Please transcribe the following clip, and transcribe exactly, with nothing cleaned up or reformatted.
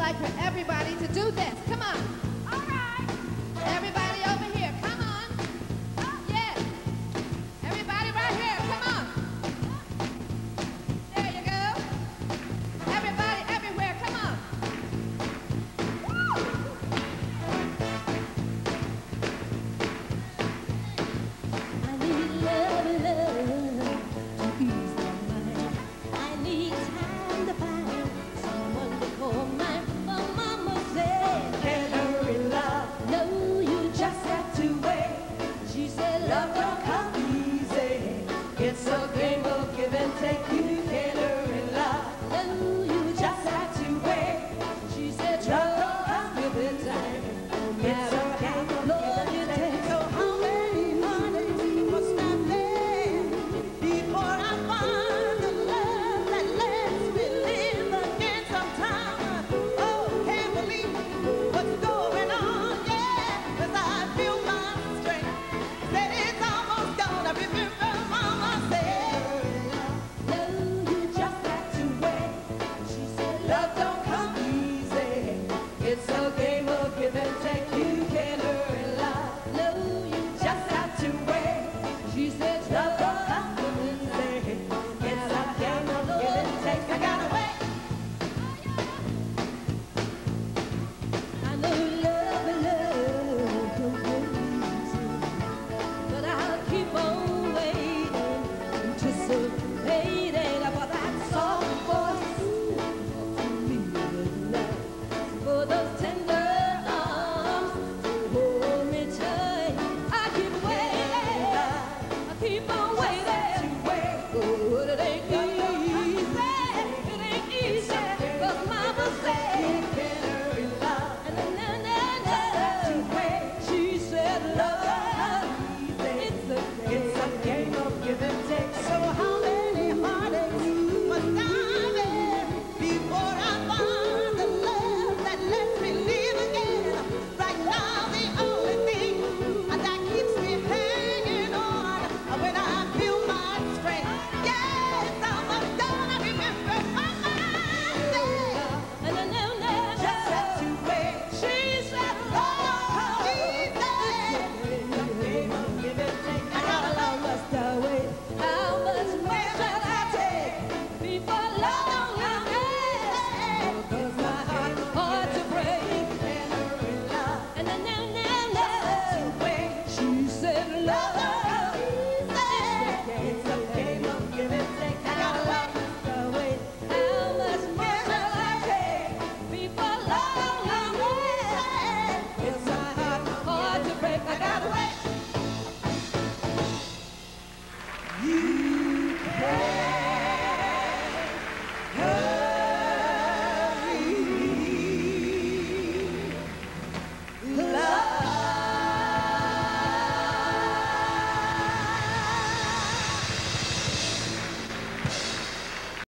like for everybody to do this. Come on. All right. Everybody over here, come on. Yes. Everybody right here, come on. There you go. Everybody everywhere, come on. Woo! I need love, love to ease my mind. I need time to find someone to call mine. Oh, mama said, can hurry love. No, you just have to wait. She said, love don't come easy. It's a game of give and take. You can't hurry love. No, you just have to wait. She said, love don't come give and take. It's a game of give and take. So how many months must I live before I find the love that lets me live again sometime? Oh, can't believe what's going on, yeah, 'cause I feel my strength. Said it's almost gone. I remember mama said, no, you just have to wait. She said, love don't come easy. It's a game of give and take. You can't hurry love. No, you just have to wait. She said, love don't come easy. It's a game of give and take. I gotta wait. I know love, love don't come easy, but I'll keep on waiting, anticipating for that soft voice to me with love, for those tender arms to hold me tight. I keep waiting, I keep on waiting. Oh, what do they do?